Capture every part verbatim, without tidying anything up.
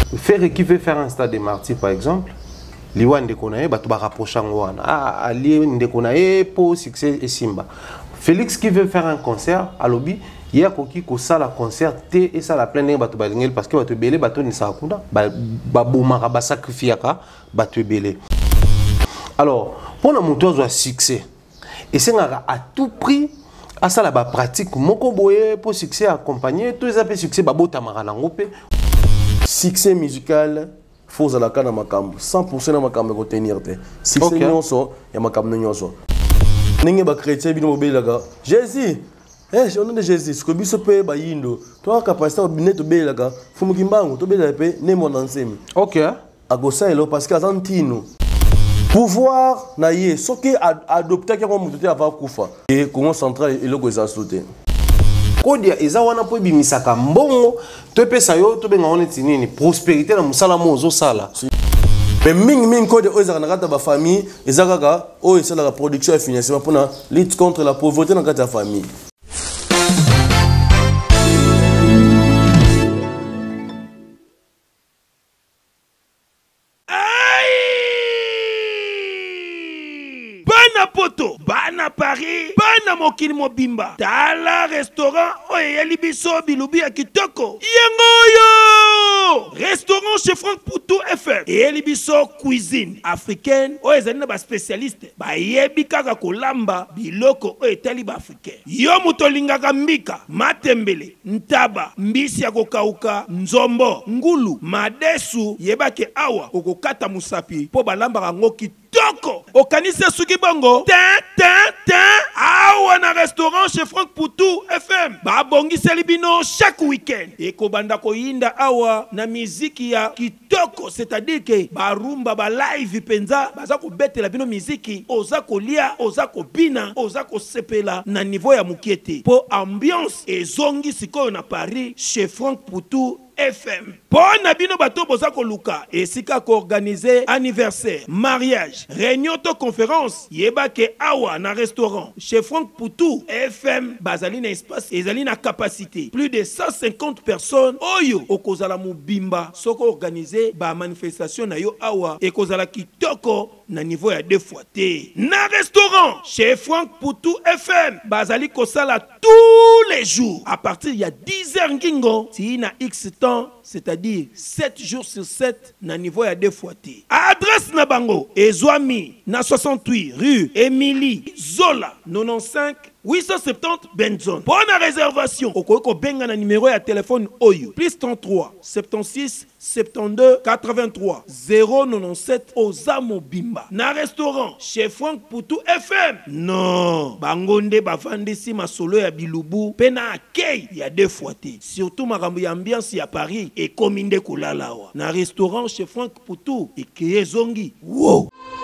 faire qui veut faire un stade de martyrs par exemple, liwa ndekonaye ba to ba rapprocher ngwana. Ah ali ndekonaye pour succès et Simba. Félix qui veut faire un concert à lobby, il y a koki ko sala concert té et ça la pleine ba to ba lingel parce que ba to belé ba to ni sa kunda ba ba bomaka ba sacrifiaka ba to belé. Alors, pour la montée de succès, et c'est à tout prix, à ça la pratique, moko boye pour succès accompagner tous les appels succès babo tamara langope. Succès musical, faut à la canne à ma cam, cent pour cent à ma cam retenir te. Succès non so, et ma cam non so. N'engé ba chrétien bino mobile laga. Jésus, eh, je nom de Jésus, ce que biso pe ba yindo. Toi capacité bino to be laga, fumu kimbango to be la pe ne mon ensemi. OK. A gosa elo parce que azantino. Pouvoir naïe, ce qui a adopté qui a monté avant Koufa et comment central et le goza sauté. Kodia ezawana po bimisaka mbongo to pesa yo to benga oneti nini prospérité na musala mozo sala. Mais ming ming code oza na kata ba famille ezaka o esala la production et financement pour na lutte contre la pauvreté dans kata famille. Poto, bana Paris, bana mokili mobimba. Tala restaurant oye libiso bilubi ya kitoko. Yangoyo! Restaurant chez Franck Poutou F M. Et libiso cuisine africaine. Oye zani na ba spécialiste. Ba yebi kaka kolamba biloko oye tali ba africain. Yo mutolingaka mbika, matembele, ntaba, mbisi ya kokauka, nzombo, ngulu, madesu, yebake awa, okokata musapi, po balamba rango kitoko. Okanise suki bongo. Tin, tin, tin. Awa na restaurant chez Franck Poutou F M. Ba bongi selibino chaque week-end. Eko banda ko yinda awa na miziki ya kitoko. C'est-à-dire que ba rumba ba live penza. Baza ko bete la bino miziki. Oza ko lia, oza ko bina, oza ko sepela na niveau ya mukiete. Po ambiance et zongi sikoyo na Paris chez Franck Poutou F M. Bon abino bato boza ko luka et sika ko organiser anniversaire, mariage, réunion to conférence, yeba ke awa na restaurant chez Franck Poutou F M bazali na espace ezali na capacité plus de cent cinquante personnes oyo okozala mubimba soko organiser ba manifestation na yo awa et kozala kitoko na niveau ya deux fois té. Na restaurant chez Franck Poutou F M bazali kosala tous les jours à partir il y a dix heures ngingo si na X temps, c'est-à-dire sept jours sur sept na niveau ya deux fois té. Adresse na bango Ezwami na soixante-huit rue Émilie Zola quatre-vingt-quinze huit cent soixante-dix Benzone. Pour la réservation, okoko benga na numéro ya téléphone Oyo plus trente-trois soixante-six soixante-douze quatre-vingt-trois zéro quatre-vingt-dix-sept Ozamo Bimba. Na restaurant chez Franck Poutou F M. Non, bangonde bavandisi masolo ya bilubu pena akei ya deux fois té. Surtout makambo ya ambiance ya Paris et kominde kulalawa. Na restaurant chez Franck Poutou et Kézongi. Wow.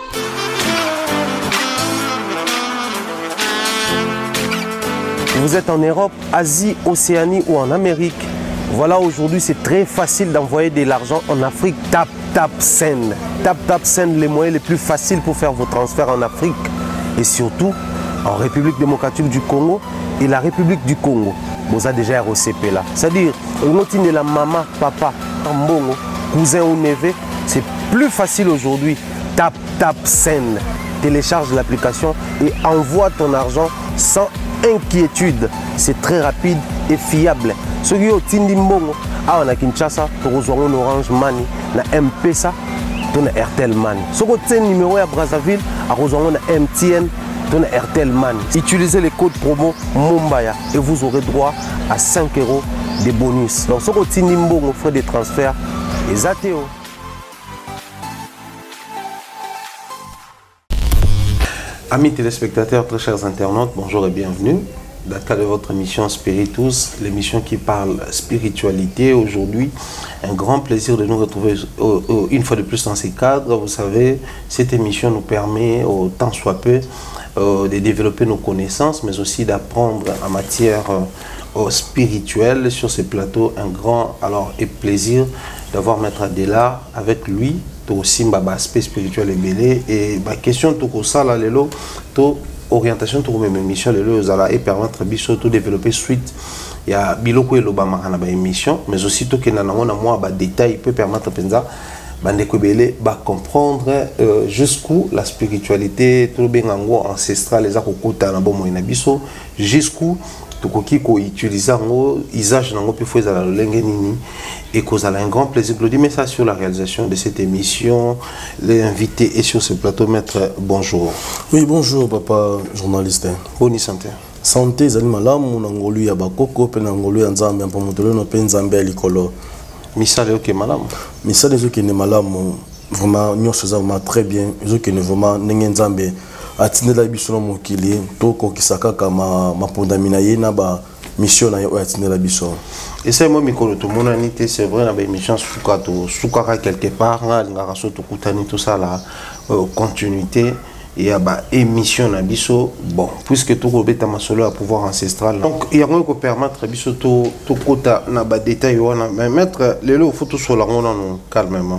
Vous êtes en Europe, Asie, Océanie ou en Amérique. Voilà, aujourd'hui c'est très facile d'envoyer de l'argent en Afrique. Tap Tap Send. Tap Tap Send, les moyens les plus faciles pour faire vos transferts en Afrique. Et surtout en République démocratique du Congo et la République du Congo. Vous avez déjà R O C P là. C'est-à-dire, on de la maman, papa, tambongo, cousin ou neveu. C'est plus facile aujourd'hui. Tap Tap Send. Télécharge l'application et envoie ton argent sans inquiétude. C'est très rapide et fiable. Ceux qui ont Tindi Mbongo, ah on a Kinshasa, tu rejoins Orange Money, na M Pesa, tu as Airtel Money. Ceux qui ont numéro à Brazzaville, à rejoindre M T N, tu as Airtel Money. Utilisez les codes promo Mumbaya et vous aurez droit à cinq euros de bonus. Donc ceux qui ont Tindi Mbongo, frais de transfert, les A T O. Amis téléspectateurs, très chers internautes, bonjour et bienvenue. Dans le cadre de votre émission Spiritus, l'émission qui parle spiritualité, aujourd'hui, un grand plaisir de nous retrouver une fois de plus dans ces cadres. Vous savez, cette émission nous permet, autant soit peu, de développer nos connaissances, mais aussi d'apprendre en matière spirituelle sur ce plateau. Un grand alors, et plaisir d'avoir Maître Adela avec lui. To simba ba aspect spirituel et belé et ba question to ko sala lelo to orientation to même émission le zala et permettre biso to développer suite il y a biloko elobama kana ba émission mais aussi to kena na mona moi ba détail peut permettre penza bande ko belé ba comprendre euh, jusqu'où la spiritualité to bengango ancestrale les akokota na bomo na biso jusqu'où tokoki ko utiliser ngo usage nango pe faut ezala lolenge nini et kozala un grand plaisir de dire mais ça sur la réalisation de cette émission les invités et sur ce plateau maître bonjour. Oui bonjour papa journaliste. Boni santé. Santé zali malamu na ngolu ya bakoko pe na ngolu ya nzambe mpa motolo no pe nzambe alikolo. Misale ok malamu. Misale zo ki ne malamu vraiment nyonso za vraiment très bien zo ki ne vraiment ndenge nzambe atindela biso na mokili to kokisaka kama mapondamina ye na ba mission na yo atindela biso. Et c'est moi mikolo to monanité c'est vrai na ba émission suka to suka quelque part nga linga so to kutani tout ça la euh, continuité et à ba émission na biso bon puisque tout robeta masolo à pouvoir ancestral donc il y a rien qui permettre biso to to kota na ba détail wana mais mettre les lo photo sur la ngona non calmement.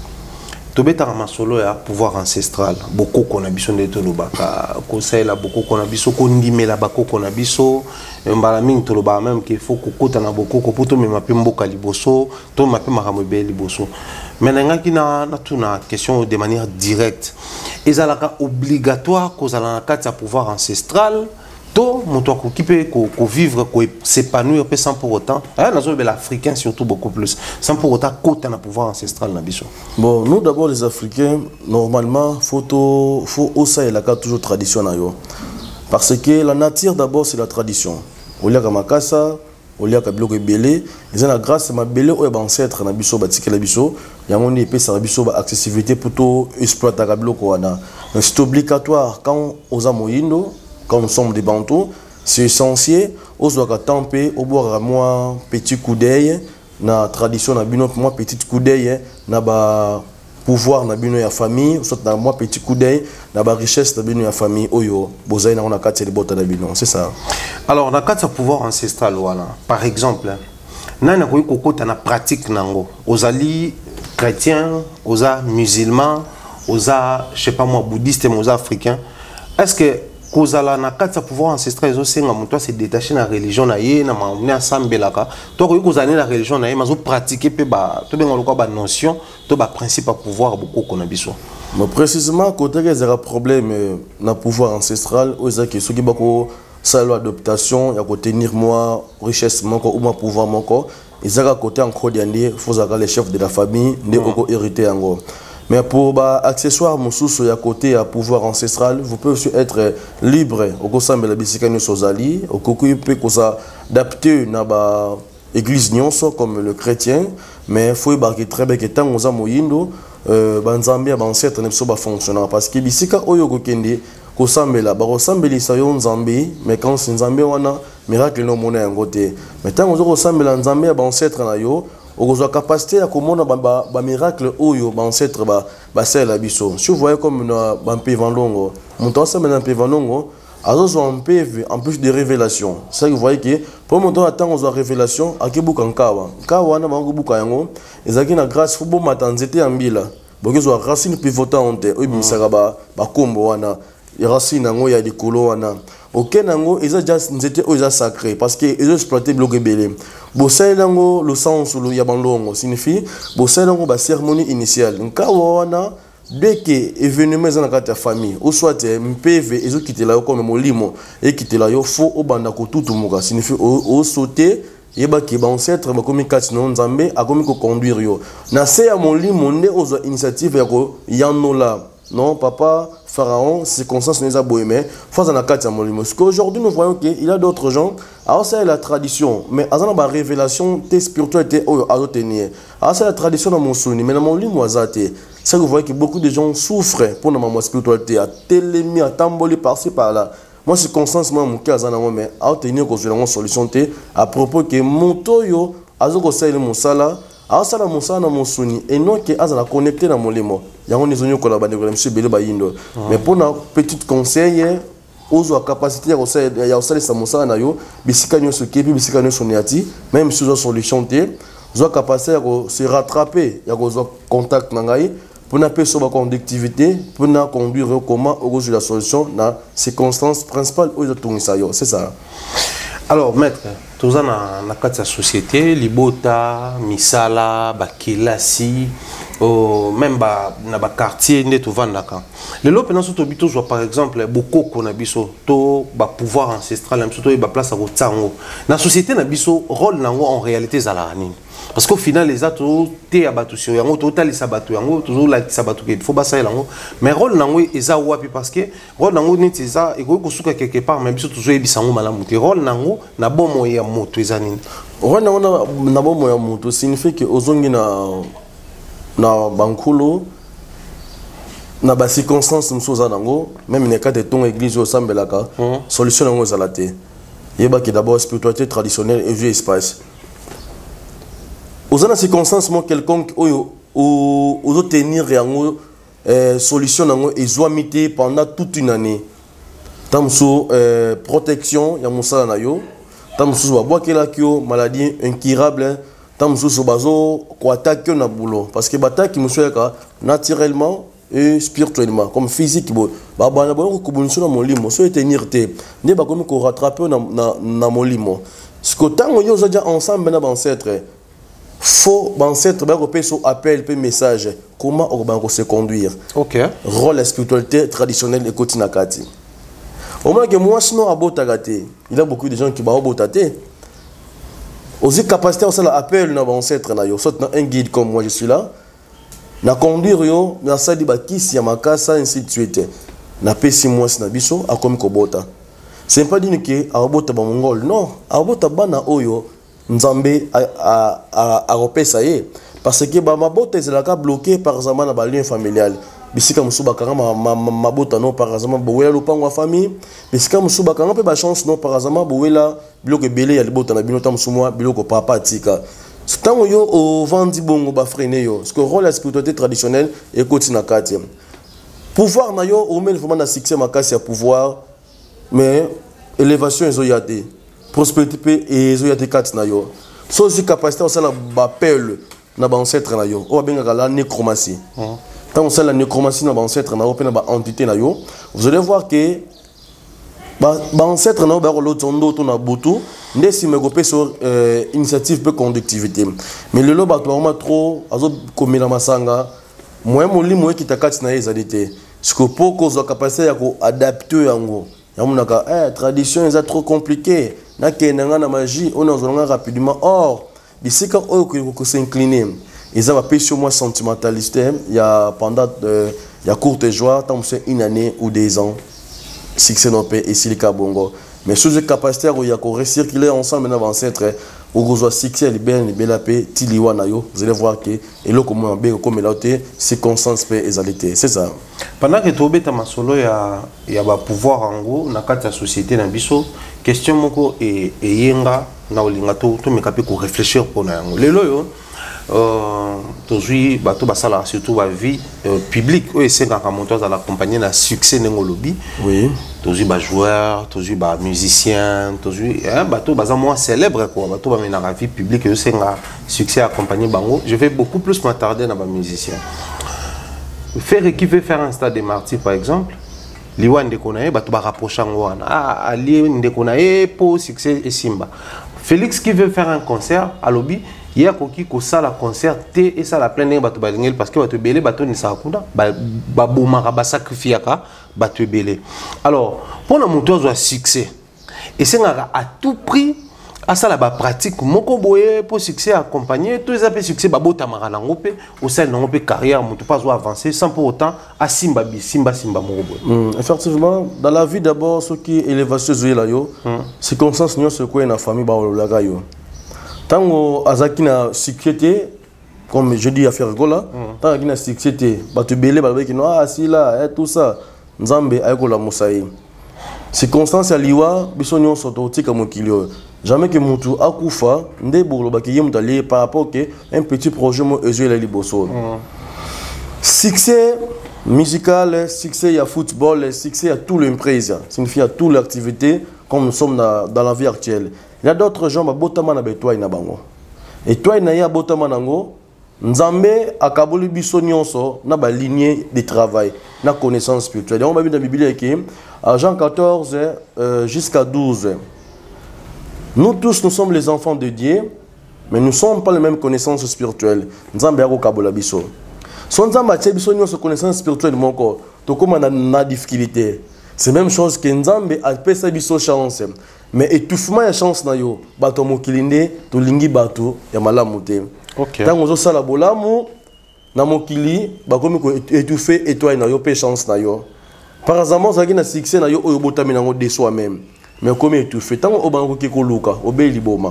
Tobeta masolo ya pouvoir ancestral beaucoup qu'on a besoin de tolobaka conseil la beaucoup qu'on a besoin qu'on ndimela bako qu'on a besoin mbala mingi toloba même qu'il faut kokota na beaucoup ko poto me mape mboka liboso to mape makambe liboso maintenant kina na tuna question de manière directe ezalaka obligatoire kozala na kati ya pouvoir ancestral to moto occupé ko vivre ko s'épanouir sans pour autant hein nazo l'africain surtout beaucoup plus sans pour autant côté na pouvoir ancestral na biso. Bon nous d'abord les africains normalement faut faut osa la carte toujours tradition na yo parce que la nature d'abord c'est la tradition olia ka makasa olia ka biloko ebele ils ont la grâce ma belé o ba ancêtre na biso batikela biso yango ni epesa na biso ba accessibilité pour to exploiter ka biloko wana c'est obligatoire quand oza moyindo. Quand nous sommes des bantous, c'est essentiel. Aux doigts tamper, au boire à moi petit coup d'œil, na tradition na bino moi petit coup d'œil, na ba pouvoir na bino ya famille, soit na moi petit coup d'œil, na ba richesse na bino ya famille. Oyo, bozai na on a quatre les bottes na bino, c'est ça. Alors na quatre pouvoir ancestral voilà. Par exemple, na na ko kokota na pratique nango. Ozali chrétien, oza musulman, oza je sais pas moi bouddhiste, oza africain. Est-ce que kozala na kati pouvoir ancestral zo senga moto se détacher na religion na ye na mamuna sambelaka to ko kozana na religion na ye mazo pratiquer pe ba to benga lokwa ba notion to ba principe à pouvoir beaucoup kona biso. Mais précisément côté que zera problème na pouvoir ancestral oza ke soki bako salo adaptation ya ko tenir moi richesse moko ou ma pouvoir moko ezaka côté encore diandi faut zaka les chefs de la famille ne oko hériter yango. Mais pour bah, accessoire mon sous à côté à pouvoir ancestral, vous pouvez aussi être libre au cours de la bicyclette sozali, au cours peut s'adapter na ba église nyonso comme le chrétien, mais faut y très bien que tant aux amoyindo, banzambi à ancêtre ne soit pas fonctionnant parce que bisika oyo kokende ko sambela ba ko sambeli sayo nzambi, mais quand c'est nzambi wana miracle no mona ngote, mais tant aux ko sambela nzambi à ancêtre na yo au la capacité à comment ba ba miracle oyo ba ancêtre ba ba c'est la biso si vous voyez comme na ba pevandongo montant ça maintenant pevandongo azo un pv en plus de révélation ça vous voyez que pour montant attend aux révélation akibuka nkawa nkawa na bango buka yango ezaki na grâce faut bon matanzete ambila bokezo racine pivotante oyo bisaka ba ba kombo wana racine yango ya likolo wana ok nango eza just nzete oyo eza sacré parce que ils ont exploité bloc belé bosai nango le sens lu ya bandongo signifie bosai nango ba cérémonie initiale nka wana dès que événement za na kati ya famille ou soit mpv ezo kitela yo comme molimo et kitela yo fo obanda ko tutumuka signifie au sauter yeba ki ba ancêtre ba komi kati no nzambe akomi ko conduire yo na se ya molimo nde ozo initiative ya ko yanola. Non, papa, pharaon, circonstances n'est pas bohémé. Face à la carte, parce qu'aujourd'hui, nous voyons qu'il y a d'autres gens. Alors, c'est la tradition. Mais, à la révélation, tes spiritualités, à l'autre tenir. Alors, c'est la tradition dans mon souvenir. Mais, dans mon lit, moi, ça, c'est que vous voyez que beaucoup de gens souffrent pour ma spiritualité. À télémi, à tamboli, par-ci, par-là. Moi, circonstances, moi, mon cas, mais à tenir que je une solution à propos que mon toyo, à ce que c'est le monsala. Alors ça la monsa na monsuni et non que azala connecté na molimo yango nizonyo ko la bande ko monsieur bele bayindo mais pour na petite conseil ozo capacité ya osala ya osala sa monsa na yo bisika nyoso kepi bisika nyoso niati même si ozo solution té zo capacité ya ko se rattraper ya ko zo contact na ngai pour na paix sur la conductivité, pour na conduire comment au la solution na circonstances principales où ils ont ça c'est ça. Alors maître, tout ça na na quatre société, libota, misala, bakilasi, oh même ba na ba quartier ne tout vandaka. Le lot pendant surtout bito soit par exemple beaucoup qu'on a biso to ba pouvoir ancestral même surtout ba place à rotango. Na société na biso rôle nango en réalité zalarani. Parce qu'au final les autres té abatu sur yango total les abatu yango toujours la sabatu qu'il faut basa yango mais rôle nango eza wapi parce que rôle nango ni teza et ko suka quelque part mais biso toujours ebisango malamu te rôle nango na bon moyen moto ezanini rôle nango na bon moyen moto signifie que ozongi na na bankulo na ba circonstances msoza nango même ne cas de ton église au sambelaka solution nango zalate yeba que d'abord spiritualité traditionnelle et vieux espace. Aux autres circonstances, quelconque aux autres tenir une solution et zoamité pendant toute une année. Tam sous protection, ya moussa na yo. Tam sous bois qui la kyo maladie incurable. Tam sous bazo quoi attaque na boulot. Parce que bataille qui moussa naturellement et spirituellement comme physique bo. Ba ba na bo ko bonso na molimo so tenir te. Ne ba comme ko rattraper na na molimo. Ce que tant yo za ensemble na ancêtre. Faut ancêtre ba repérer son appel pe message comment on va se conduire. OK. Rôle la spiritualité traditionnelle et kotinakati. Au moins que moi sinon abotagate. Il y a beaucoup de gens qui ba abotate. Aussi capacité à l'appel na ancêtre na yo soit un guide comme moi je suis là. Na conduire yo na sali ba kisi ya makasa ainsi de suite. Na pesi moi na biso a comme kobota. C'est pas dire que abota ba mongol non, abota bana oyo Nzambe a a a a repesa ye parce que ba mabota ezalaka bloqué par exemple na ba lien familial bisika musuba kanga mabota non par exemple bowela lopango wa famille bisika musuba kanga pe ba chance non par exemple bowela biloko belé ya libota na bino tamusumwa biloko papa tika tango yo o vandi bongo ba freiner yo parce que rôle la spiritualité traditionnelle et kotina kati pouvoir na yo o men vraiment na succès makasi ya pouvoir mais élévation ezoyate prospérité et zo yate kat na yo so si capacité on sala ba pelle na ba ancêtre na yo o benga la nécromancie tant on sala la nécromancie na ba ancêtre na yo pe na ba entité na yo vous allez voir que ba ba ancêtre na yo ba lotondo to na butu ndé si me gopé sur initiative pe conductivité mais le lo ba vraiment trop azo komela masanga moi molimo ki takati na ezalité ce que pour cause capacité ya ko adapter yango yamunaka eh tradition est trop compliqué na kenanga na magie on a rapidement or bisika oyo ko s'incliner ils ont appelé sur moi sentimentaliste il y a pendant il y a courte joie tant c'est une année ou deux ans succès non paix et silika bongo mais sous capacité il y a ko recirculer ensemble na ancêtre au gros succès libérer libérer paix tiliwa na yo vous allez voir que et le comment bien comme l'autre circonstance paix exalité c'est ça pendant que tu beta masolo ya ya ba pouvoir ango na kati ya société na biso question moko e yenga na olinga to to mekape ko réfléchir pour na yango lelo yo euh tozui bato basala surtout ba vie publique o esenga ka montois à l'accompagner na succès nengo lobby oui tozui ba joueur tozui ba musicien tozui hein bato baza moins célèbre quoi bato ba mena la vie publique yo senga succès accompagner bango je vais beaucoup plus m'attarder na ba musicien faire qui veut faire un stade de martyrs par exemple liwa ndekonaye bato ba rapprocher ngwana ah ali ndekonaye pour succès et simba Félix qui veut faire un concert à lobby hier koki ko sala concert té et ça la pleine bato balingel parce que bato belé bato ni sakunda ba ba bomaka ba sacrifiaka bato belé alors pour la monteur de succès et c'est à tout prix à ça la ba pratique moko boye pour succès accompagner tous les appels succès ba bota marana ngopé au sein de ngopé carrière mon pas avancer sans pour autant à simba bi simba simba moko boye effectivement dans la vie d'abord ce qui élévation zoé yo c'est conscience nous ce quoi na famille ba la yo tango azaki na sécurité comme je dis à faire gola tango azaki na sécurité ba te belé ba ki no ah si là et tout ça nzambe ayeko la musaï circonstance ya liwa biso nyonso to tika mokilio jamais que mutu akufa nde bolo ba ki yemta lié par rapport que un petit projet mo ezue la liboso succès musical succès ya football succès à tout l'empresa signifie à toute l'activité comme nous sommes dans, dans la vie actuelle. Il y a d'autres gens qui ont botama na betoi na bango. Et toi na ya botama nango Nzambe akaboli biso nyonso na ba lignée de travail, na connaissance spirituelle. On va bien dans la Bible qui à Jean quatorze euh, jusqu'à douze. Nous tous nous sommes les enfants de Dieu, mais nous ne sommes pas les mêmes connaissances spirituelles. Nzambe akabola biso. Son Nzambe a biso nyonso connaissance spirituelle mon corps. To comme na na difficulté. C'est la même chose que Nzambe a pesa biso chance. Mais étouffement ya chance na yo, bato mokilinde to lingi bato ya malamu te. OK. Tant ozo sala bolamu na mokili bakomi ko étouffer étoile na yo pe chance na yo. Par exemple, ça na succès na yo oyo botami nango de soi-même. Mais comme étouffé tant obango ki ko luka obeli boma.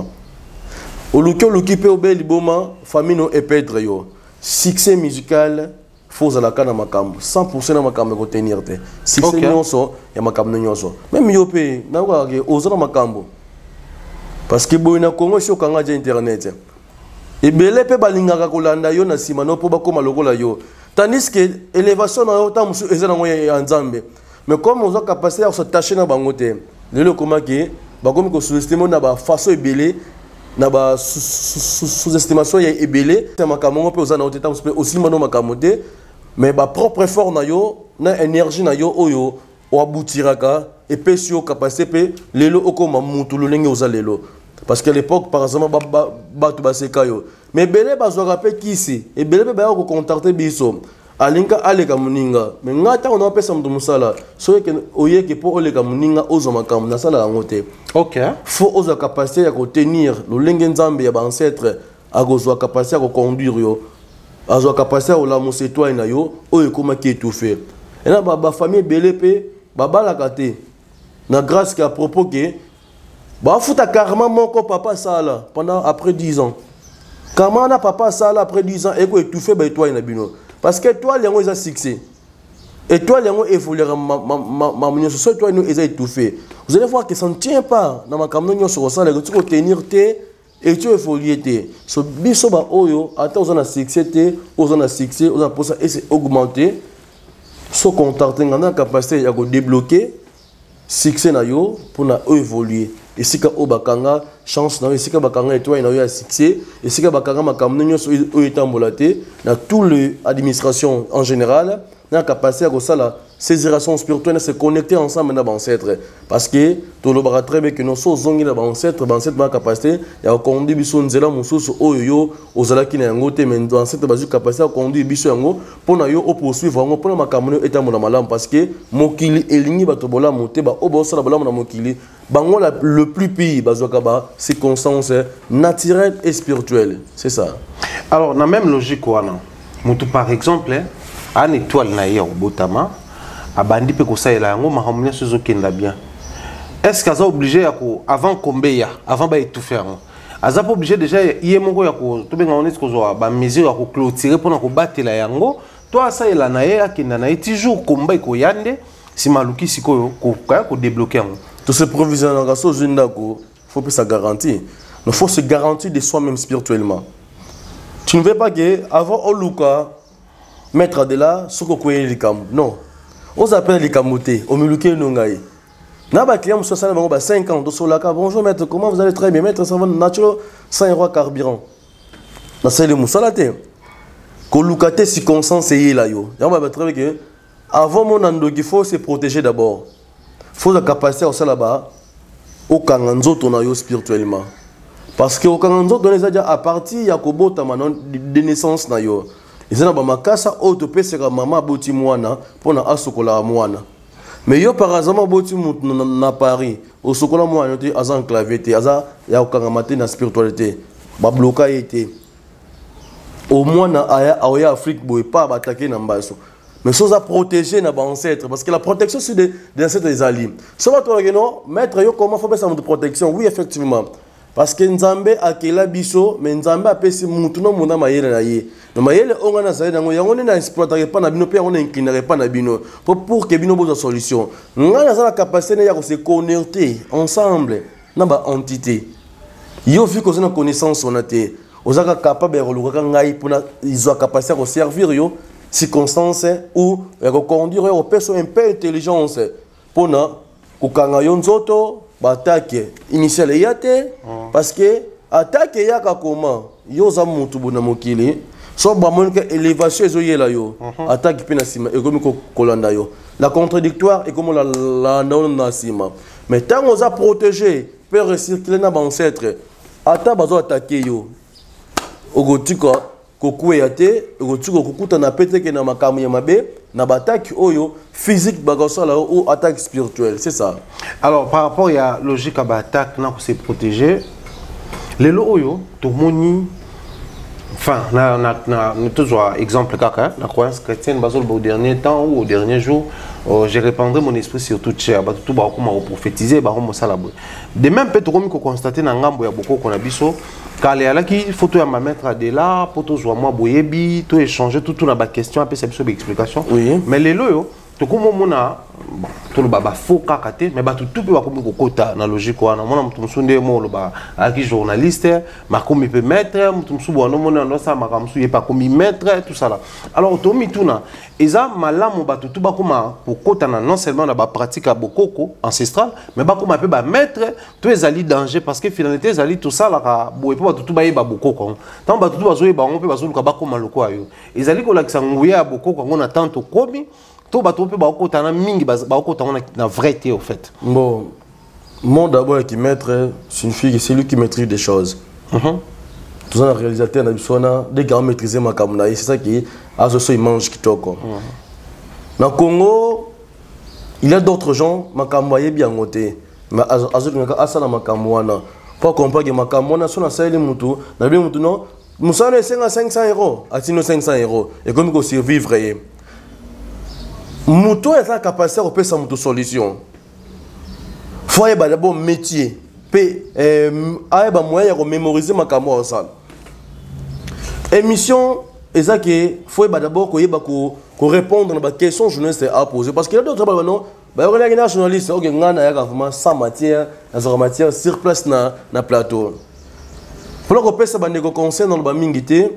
Oluki oluki pe obeli boma famille no epèdre yo. Succès musical faut la kana makambo cent pour cent na makambo ko tenir te. Succès nyonso ya makambo nyonso. Même yo pe na ko ke ozana makambo. Parce que boina Congo si okanga ja internet. Et belé pe balingaka kolanda yo na sima no po bakoma lokola yo. Tandis que élévation na yo ta musu ezana ngoya ya Nzambe. Mais comme on a capacité à se tâcher na bango te. Lelo koma ke bakomi ko sous-estimer na ba façon ebelé na ba sous-estimation ya ebelé te makambo pe ozana oteta musu aussi mano makambo te. Mais ba propre effort na yo na énergie na yo oyo o abutiraka et pe si o capacité pe lelo okoma mutu lolenge oza lelo. Parce qu'à l'époque, par exemple, batu baseka yo. Mais belé bazwaka pe kisi et belé ba ko contacter biso. Alinka aleka muninga. Mais ngata on a pesa mtu musala. So que oyeke po oleka muninga ozo makambo na sala ngote. OK. Faut oza capacité ya ko tenir le lenge Nzambe ya ba ancêtre agozwa capacité ya ko conduire yo. Azwa capacité ya la musetwa na yo oyo koma ki étouffé. Et là ba famille belé pe ba balaka te. Na grâce qu'à propos que bah, fouta carrément mon papa ça là pendant après dix ans. Comment na papa ça là après dix ans et quoi étouffé bah toi il a bino. Parce que toi les gens ils ont succès. Et toi les gens évoluent ma ma ma ma sur toi ils ont étouffé. Vous allez voir que ça ne tient pas dans ma camion sur ça les tu peux tenir té et tu évoluer té. So biso ba oyo attends on a succès té, on a succès, on a pour ça et c'est augmenter. So contacter on a capacité ya ko débloquer succès na yo pour na évoluer. Et si ka obakanga chance na si ka bakanga étoile na yo ya succès et si ka bakanga makamno nyonso o etambolate na tout le administration en général na capacité à ko sala saisiration spirituelle se connecter ensemble na ancêtre parce que to lo bara très bien que nos so zongi na ancêtre ancêtre ba capacité ya conduire biso nzela mususu oyo yo ozala ki na yango te mais ancêtre ba capacité à conduire biso yango pour na yo o poursuivre yango pour na makamno etambola malamu parce que mokili elingi bato bola moté ba obo sala bola na mokili bango la, le plus pire bazoka ba circonstances naturelles et spirituelles c'est ça. Alors na même logique wana mutu par exemple an étoile na yo botama abandi pe ko saela yango mahamnya sozo kenda bien. Est-ce qu'aza obligé ya ko avant kombeya avant ba étouffer yango aza pas obligé déjà yé moko ya ko to benga on est ko zo ba mesure ya ko clôturer pour na ko batela yango toi saela na ye akenda na toujours komba ko yande si maluki sikoyo ko ka ko débloquer yango. Tout ce provisionnement à ce jeune d'accord, faut que ça garantit. Il faut se garantir de soi-même spirituellement. Tu ne veux pas que avant Oluka mettre de là ce qu'on connaît les cam. Non. On s'appelle les camotés, au miluke nongai. Na ba client so sala bango ba cinq ans do solaka. Bonjour maître, comment vous allez? Très bien maître, ça va naturel cent euros carburant. Na c'est le musalate. Ko lukate circonstance yi la yo. Ya ba très bien que avant mon ando il faut se protéger d'abord. Faut la capacité aussi là-bas au kanganzo tonayo spirituellement parce que au kanganzo donné déjà à partir ya kobota manon de naissance na yo ezana ba makasa auto pesera mama boti mwana pona asokola mwana mais yo par exemple boti mutu na Paris au sokola mwana te azan clavete aza ya kangamate na spiritualité ba bloka été au moins na aya aya Afrique boy pas attaquer na mbaso. Mais ça a protégé nos ancêtres parce que la protection c'est des ancêtres des alliés. Ça va toi non maître yo comment faut faire ça de protection? Oui effectivement. Parce que Nzambe akela biso mais Nzambe apesi mutu no munda mayele na ye. Na mayele onga na zaida ngo yango na exploiter pas na bino pe on inclinerait pas na bino pour pour que bino boza solution. Nga na la capacité ya ko se connecter ensemble na ba entité. Yo vu que on a connaissance on a té. Ozaka capable de reluka ngai pour na ils ont capacité à servir yo circonstances où reconduire aux personnes un peu intelligence pour na kukanga yonzoto attaque initiale yate parce que attaque yaka comment yoza mutu bona mokili so ba mon que élévation ezo yela yo attaque pe na sima e comme ko kolanda yo la contradictoire et comme la la na sima mais tant on a protégé peut recirculer na ba ancêtre ata bazo attaquer yo ogotika kokue yate ogotika kokuta na pete ke na makamu ya mabe na bataki oyo physique bagosala ou attaque spirituelle, c'est ça. Alors par rapport à la logique à l'attaque na ko se protéger les lo oyo to moni enfin na na na toujours exemple kaka la croyance chrétienne basol au dernier temps ou au dernier jour euh, j'ai répandre mon esprit sur toute chair ba tout ba ko ma prophétiser ba ko mosala boy de même peut ko mi ko constater na ngambo ya boko ko na biso kale alaki photo ya ma mettre de là poto zo moi boyebi to échanger tout tout na ba question après c'est une explication oui mais les lo to ko mona bon to lo baba faux kakate mais ba tout tout ba ko mi ko kota na logique wana mona mutu musunde mo lo ba aki journaliste ma ko mi peut mettre mutu musubo no mona ndo sa ma kamsu ye pas ko mi mettre tout ça là alors to mi tuna eza malamu ba tout ba ko ma ko kota na non seulement na ba pratique a bokoko ancestral mais ba ko ma peut ba mettre to ezali danger parce que finalité ezali tout ça là ka boye ba tout ba ye ba bokoko tant ba tout ba zo ye ba on peut ba zo ka ba ko maloko ayo ezali ko la nguya bokoko ngona tanto komi tout bateau peut beaucoup t'en a mingi beaucoup t'en a la vérité au fait. Bon, moi d'abord qui maître c'est une fille c'est lui qui maîtrise des choses. Mm-hmm. Tout ça réalisateur na bisona des gars maîtriser ma kamuna c'est ça qui a ce il mange qui toko. Mm-hmm. Na Congo il y a d'autres gens ma kamwaye bien ngoté mais azoto ngaka asala ma kamwana pas comprendre que ma kamwana sona sali mutu na bien mutu non musana c'est cinq cents euros atino cinq cents euros et comme ko survivre. Mouton est la capacité de faire une solution. Il faut d'abord un métier. Il faut moyen de mémoriser ma caméra. Émission, il faut d'abord répondre à la question journaliste à poser. Parce qu'il y a d'autres journalistes qui ont sans matière, matière sur place dans le plateau. Pour que ça ait un conseil dans le mingité.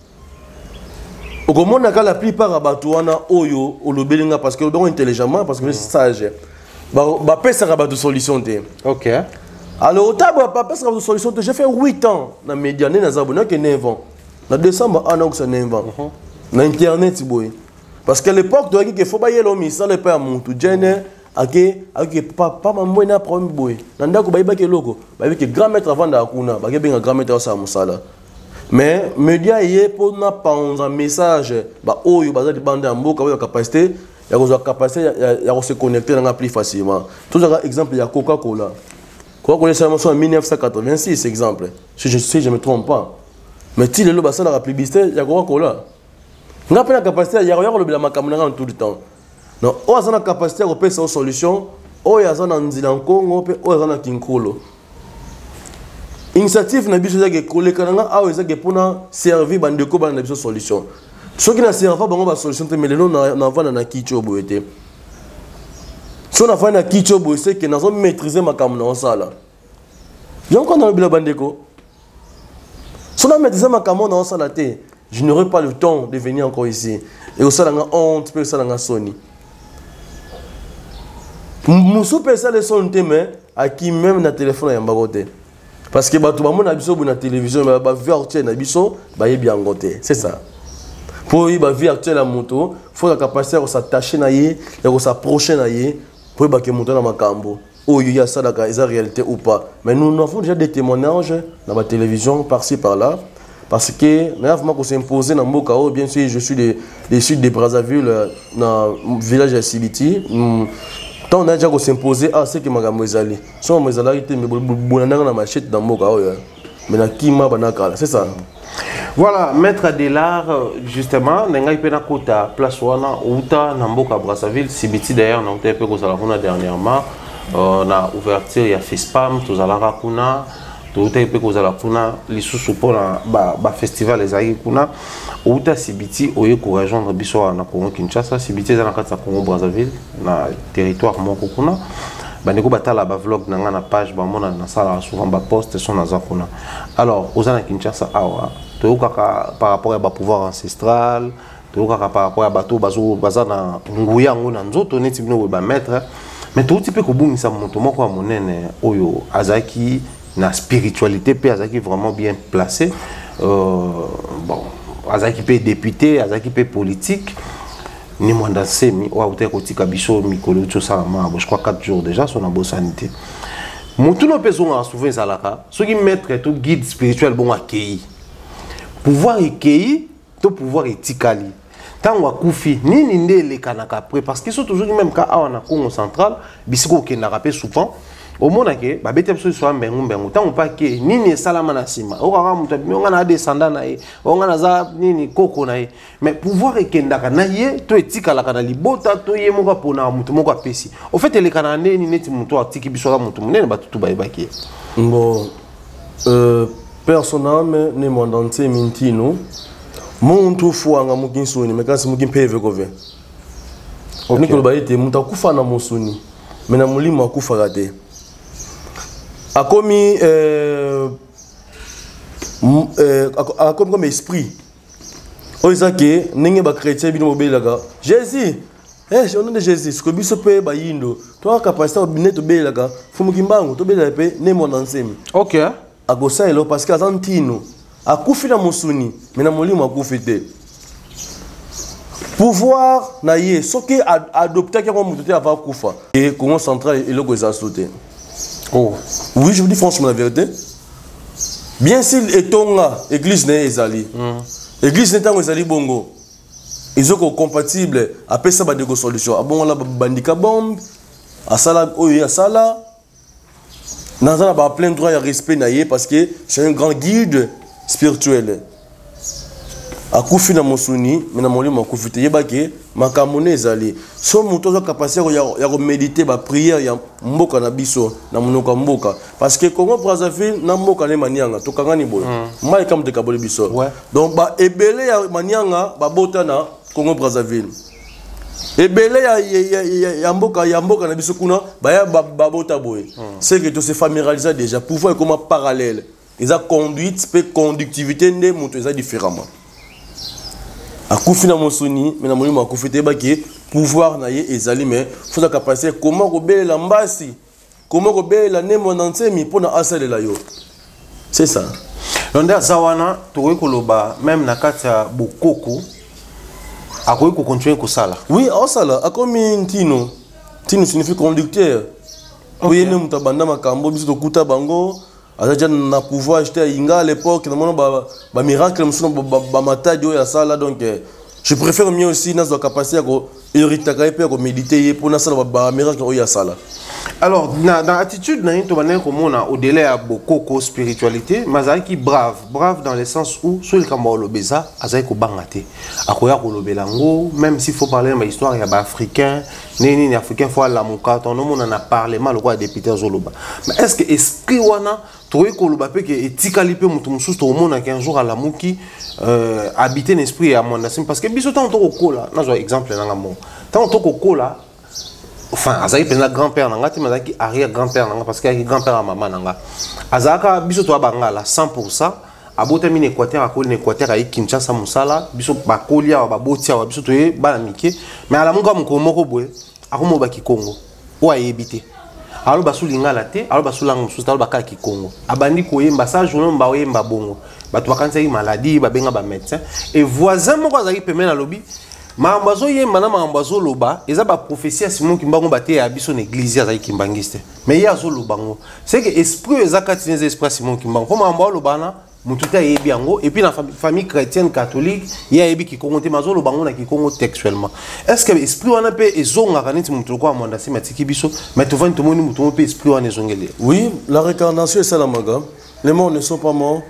La plupart des oyo olobelinga parce que sont intelligemment parce que c'est sage. Ba ba ça rabat de solution. OK. Alors au table ba ça rabat de solution. J'ai fait huit ans dans média né na zabona que neuf ans. Na décembre an que ça neuf ans. Na internet boy. Parce qu'à l'époque tu as dit qu'il faut ba yelo mi ça le pas muntu jene ake ake pas pas mambo na problème boy. Na ndako ba ibake loko. Ba ibake grand maître avant da kuna. Ba ke benga grand maître ça musala. Mais média yé pour na pas un message ba oyo baza de bande en mboka ba capacité ya ko capacité ya se connecter na plus facilement. Tout ça exemple ya Coca-Cola. Coca-Cola c'est en mille neuf cent quatre-vingt-six exemple. Si je sais je me trompe pas. Mais ti le ba ça la publicité ya Coca-Cola. Nga pe na capacité ya ya le makamuna tout le temps. Non, o azana capacité ya penser une solution, o ya azana nzila Congo pe o azana Kinkolo. Initiative na biso zake kolekananga awo ezake pona servir bandeko bana na biso solution. Soki na serva bango ba solution te melelo na na vana na kicho boyete. So na vana na kicho boyete que nazo maîtriser makamna na sala. Yanko na bila bandeko. So na maîtriser makamna na sala te, je n'aurai pas le temps de venir encore ici. Et au sala nga honte pe sala nga soni. Musu pe sala son te mais à qui même na téléphone ya mbagote. Parce que bah tout le monde a vu la télévision, bah bah vu actuel na biso, bah y bien goté, c'est ça. Pour y bah vu actuel la moto, faut la capacité de s'attacher na yé, de s'approcher na yé, pour y bah que moto na makambo. Oh y a ça la réalité ou pas. Mais nous nous avons déjà des témoignages dans la télévision par-ci par-là, parce que nous avons s'imposer dans Mboka, bien sûr je suis des des sud de Brazzaville, dans le village de Sibiti. Tant on a déjà s'imposé à ce que magambo ezali. So mazala été mais bonana na machette dans moka oyo. Mais na kima banaka, c'est ça. Voilà, maître Adelar justement, nenga ipena kota place wana uta na mboka Brazzaville, Sibiti d'ailleurs na uta pe ko sala kuna dernièrement, euh na ouverture ya FESPAM, to zala kuna, to uta pe ko sala kuna lisusu pona ba ba festival ezali kuna. Uta Sibiti oye ko rejoindre biso na Congo Kinshasa, Sibiti za na kati ya Congo Brazzaville na territoire moko kuna. Bandeko batala ba vlog na nga na page ba mona na sala souvent ba post son na zakuna. Alors oza na Kinshasa awa to kaka par rapport à ba pouvoir ancestral, to kaka par rapport à bato bazo baza na nguya ngo na nzoto neti bino ba mettre. Mais tout type ko bungisa moto moko monene oyo azaki na spiritualité pe azaki vraiment bien placé. Euh, bon azaki pe député azaki pe politique ni mwanda semi wa uté kotika biso mikolo tso sama je crois quatre jours déjà son abo sanité mutu no peso nga souvent salaka ce qui mettre tout guide spirituel bon akei pouvoir ekei to pouvoir etikali tango akufi nini ndele kanaka après parce que sont toujours même ka awa na Congo central bisiko kendaka pe souvent au monde que ba bete biso so mbengu mbengu tango pa ke nini salama na sima o kaka mutu nga na descendant na ye o nga na za nini koko na ye mais pouvoir ekendaka na ye to etikala kana libota to ye moko pona mutu moko apesi au fait ele kana nini neti mutu atiki biso ka mutu munene batutu ba ebaki bon euh personnellement ne mondante mintino muntu fuanga mukinsuni mekasi mukimpeve kove okay. Nikolo ba ete mutu akufa na musuni mena mulimo akufa gade akomi euh euh akomi comme esprit oizake ninge ba chrétien bino belaga Jésus eh au nom de Jésus ce que biso pe ba yindo toi capacité obine to belaga fumu kimbangu to belaga pe ne mon ensemi OK agosa elo parce que azantino akufi na musuni mena molimo akufi te pouvoir na ye soki adopter kwa mutu te ava kufa et Congo central et le goza sauté. Oh oui, je vous dis franchement la vérité. Bien s'il est tonga église n'est ezali. Mm. Église n'est tango ezali bongo. Ils sont compatibles après ça ba de solution. Ah bon la bandika bombe à sala oyo ya sala. Nazana ba plein droit et respect na ye parce que c'est un grand guide spirituel. Akufi na musuni mena molimo akufi te yebake makamone ezali so muto za capacité ya ya méditer ba prière ya mboka na biso na munoko mboka parce que Congo Brazzaville na mboka ne manianga to kangani boy mai kam de kabole biso donc ba ebele ya manianga ba bota na Congo Brazzaville ebele ya ya ya mboka ya mboka na biso kuna ba ya ba bota boy c'est que to se familiariser déjà pouvoir comme parallèle ils a conduite pe conductivité ne muto eza différemment. Akufi na musuni mais na molimo akufi te baki pouvoir na ye ezali mais faut la capacité comment robela la mbasi comment robela ne mon ensemi pona asale la yo c'est ça londa zawana towe koloba même na kati ya bokoko akoyi ko continuer ko sala oui au sala akomi ntino ntino signifie conducteur oui ne mutabanda makambo biso to kuta bango azaja na pouvoir j'étais inga à l'époque na mona ba ba miracle musuno ba matadio ya sala donc je préfère mieux aussi na zo capacité ko hériter ka pe ko méditer pour na sala ba miracle o ya sala. Alors dans dans attitude na to banen ko mona au délai à beaucoup spiritualité mazaki qui brave brave dans le sens où sur le kambo lobeza azaki ko bangate akoya ko lobelango même s'il faut parler ma histoire ya ba africain nini ni africain faut la muka ton nom on en a parlé mal quoi député zoloba mais est-ce que esprit wana toye ko loba pe ke etikali pe mutu mususu to mona qu'un jour à la muki euh habiter l'esprit à mon parce que biso tant to ko la na zo exemple na ngamo tant to ko la enfin azaki pena grand-père nanga ti mazaki arrière grand-père nanga parce que grand-père à maman nanga azaka biso to bangala cent pour cent abota mine Équateur akoli na Équateur ay Kinshasa musala biso bakoli awa baboti awa biso to ye bana mike mais ala munga mko moko boye akomo ba Congo o ayebite alo basu lingala te alo basu lango mususu alo bakala ki Congo abandi koyemba sa journée mba oyemba bongo batu bakanisa maladie babenga ba médecin et voisin moko azaki pemena na lobby mambazo yemba na mambazo loba eza ba prophétie Simon Kimbango bate ya biso na église azaki kimbangiste mais ya zo lobango c'est que esprit ezaka tinez esprit Simon Kimbango comme mambazo loba na mututa yebi yango et puis na famille chrétienne catholique ya yebi ki Congo te mazo lobango na ki Congo textuellement est-ce que esprit wana pe ezonga kaniti mutu ko amonda si matiki biso mais to vant to moni mutu pe esprit wana ezongele. Oui, la réincarnation est ça la maga. Les morts ne sont pas morts.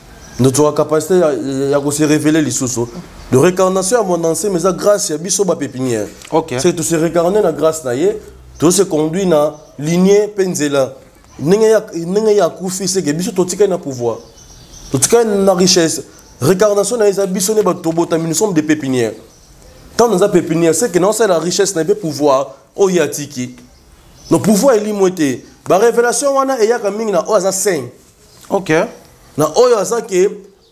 Notre capacité à se révéler les sous de réincarnation à mon ancien mais ça grâce à biso ba pépinière. OK. C'est tout se réincarner na grâce na ye, tout se conduit na lignée penzela. Ninga ya ninga ya kufi c'est que biso totika na pouvoir. Totika na richesse. Réincarnation na isa biso ne ba tobota nous sommes des pépinières. Tant nous a pépinière c'est que non c'est la richesse na be pouvoir o yatiki. No pouvoir est limité. Ba révélation wana e ya ka mingi na o za saint. OK. Na oyo azaki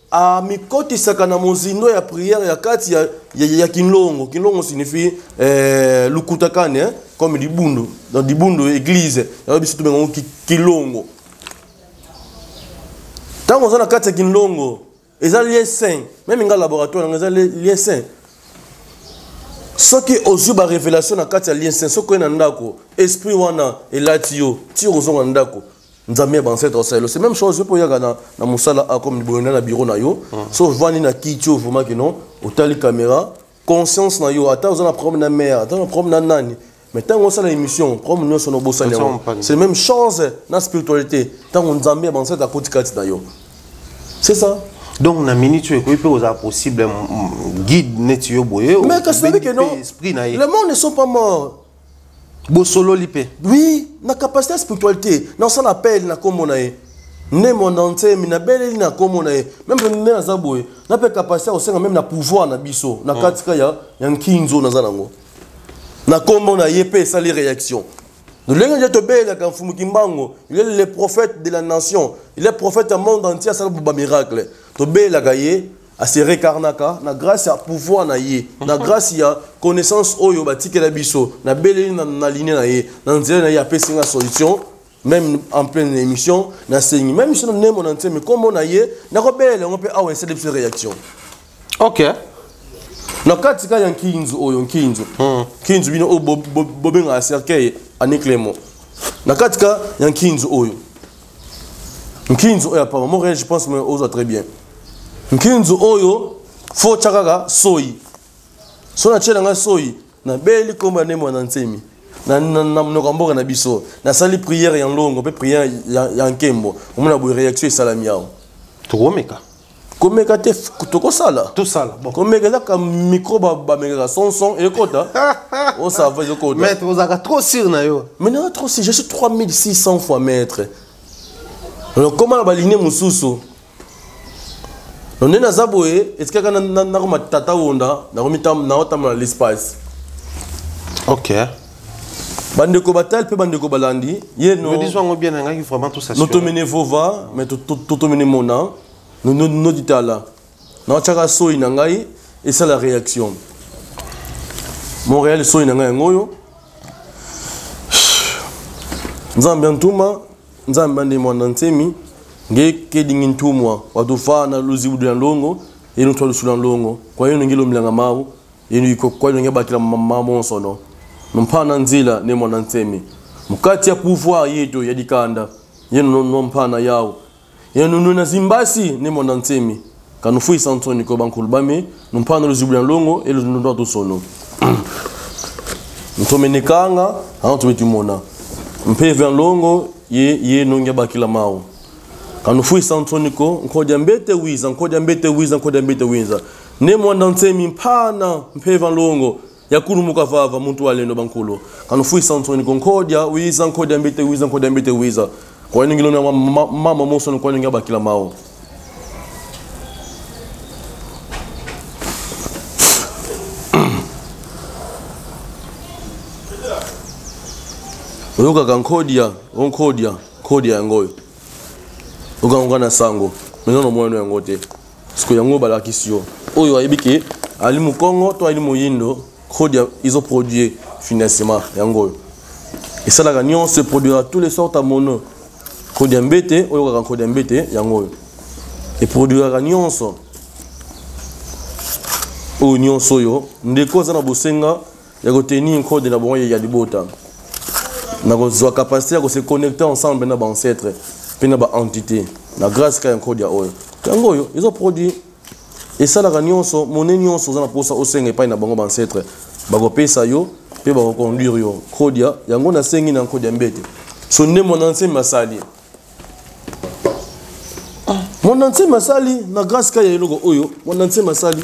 a mikotisaka na mozindo ya prière ya kati ya ya, ya kinlongo kinlongo signifie euh lukutakane hein? Comme libundu dans libundu église ya biso tubenga kilongo tango zana kati ya kinlongo ils ont lié sain même dans laboratoire ils ont lié sain ce qui aux yeux de révélation dans quatre liens sain ce qu'on a ndako esprit wana et latio tiro aux ndako nzambe bancêtre c'est même chose pour yaga na na musala a comme boyona na bureau na yo so vani na kitio vraiment que non otali caméra conscience na yo ata ozana problème na mère ata problème na nani mais tant on sala émission problème nous sono bosani c'est même chose na spiritualité tant on nzambe bancêtre a kotikati na yo c'est ça. Donc, na minute tu es possible guide netio boye. Mais qu'est-ce que non? Les mondes ne sont pas morts. Bosolo lipe. Oui, na capacité de spiritualité, na ça l'appelle na comme on a. Ne mon entier, mais na belle na comme on a. Même ne na zaboye, na pe capacité au sein même na pouvoir na biso, na katika ya ya nkinzo na zanango. Na comme on a yepé ça les réactions. Nous l'avons dit belle quand Fumu Kimbango, il est le prophète de la nation, il est prophète du monde entier, ça c'est un miracle. To belle gaye à se recarnaka, na grâce à pouvoir na yé, na grâce à connaissance oyo batike la biso, na belle na na ligne na yé, na nzela na yé apé singa solution, même en pleine émission, na sengi, même si on ne mon entier, mais comme on a yé, na rebelle on peut avoir cette réaction. Ok. Na katika ya nkinzo oyo nkinzo. Nkinzo bino o bobenga acerkei aneklemo. Na katika ya nkinzo oyo. Nkinzo oyo pa mo je pense mais oza très bien. Nkinzo oyo fo chakaga soyi. So na chela nga soyi na beli komba ne mwana nsemi. Na na mnoka mboka na biso. Na sali prière ya longo pe prière ya nkembo. Omona bo réaction salami yao. Tukomeka. Comme tu as sala tout ça bon comme tu as micro ba mega son son et kota on ça va kota maître vous avez trop sûr na yo mais non trop si je suis trois mille six cents fois maître alors comment ba ligne mususu on est na zaboé est-ce que kana na na ma tata wonda na komitam na otam na l'espace OK bande ko batal pe bande ko balandi ye no me disons bien nga qui vraiment tout ça nous te mener vova mais tout tout te mener mona nous nous nous dit là na chaka soyi na ngai et c'est la réaction Montréal soyi na ngai ngoyo nzambe ntuma nzambe ndi mwana ntemi ngeke dingi ntumwa watufa na luzibu ya longo eno twa lusula longo kwa hiyo ngilo mlanga mawu eno iko kwa hiyo ngebakira mama sono mpana nzila ne mwana ntemi mukati ya pouvoir yetu ya dikanda yeno no mpana yao yeno nuna zimbasi ne mwana ntemi kanufui santoni ko bankulbame mpana luzibu ya longo elo ndo to sono ntomenekanga aho tubetimona mpeve ya longo ye ye nonge bakila mawu kanufui santoniko nkoja mbete wiza nkoja mbete wiza nkoja mbete wiza ne mwana ntemi mpana mpeva longo yakuru mukavava muntu walendo bankulu kanufui santoniko nkoja wiza nkoja mbete wiza nkoja mbete wiza kwa nini ngilo na mama moso nko ngi bakila mawu Oyoka kankodia onkodia kodia ngoyo Oga na sango menono mwana yangote siko yango balakisio oyo ayibiki ali mu Congo to ali mu Yindo kodia iso produit financement yango et ça la gagnant se produira tous les sortes à mono kodia mbete oyo ka kodia mbete yango et produira gagnant so o nyonso yo ndeko za na bosenga ya koteni code na bonye ya libota na ko capacité à se connecter ensemble na ba ancêtre pena ba entité na grâce ka yango dia oyo yango yo ils ont produit et ça la nyonso monene nyonso za na posa osenga pa na bango ba ancêtre ba ko pesa yo pe ba ko conduire yo kodia yango na sengi na kodia mbete so ne mon ancien masali mon ancien masali na grâce ka ya eloko oyo mon ancien masali